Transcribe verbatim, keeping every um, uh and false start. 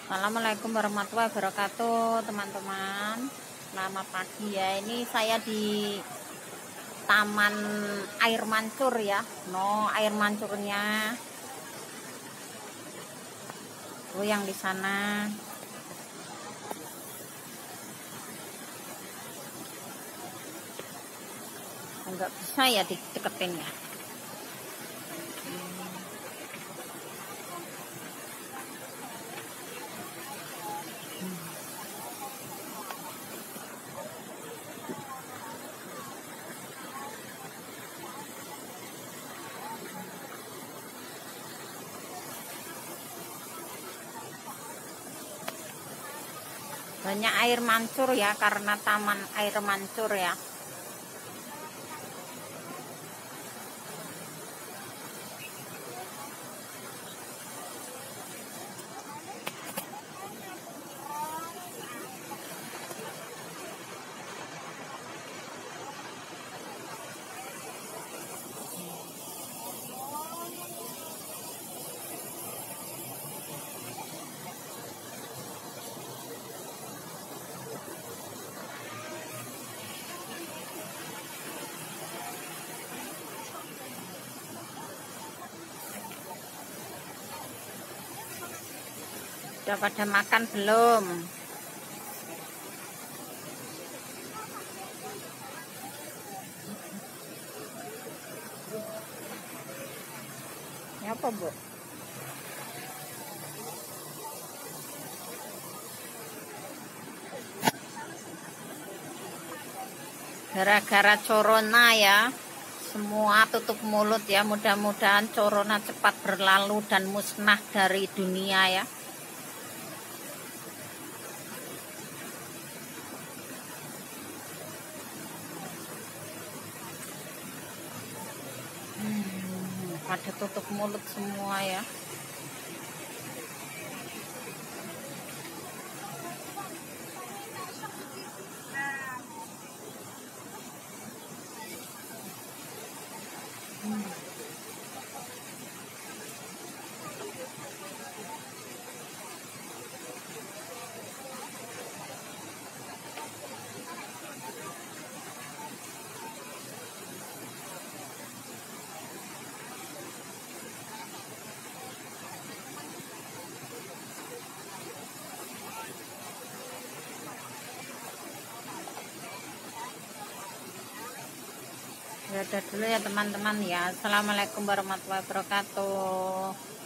Assalamualaikum warahmatullahi wabarakatuh, teman-teman. Selamat pagi ya. Ini saya di Taman Air Mancur ya. No, air mancurnya. Oh, yang di sana. Enggak bisa ya dideketin ya. Banyak air mancur ya, karena taman air mancur ya. Udah pada makan belum? Ya apa, Bu? Gara-gara corona ya, semua tutup mulut ya. Mudah-mudahan corona cepat berlalu dan musnah dari dunia ya. Hmm, pada tutup mulut semua ya. Hmm. Ya udah dulu ya teman-teman ya. Assalamualaikum warahmatullahi wabarakatuh.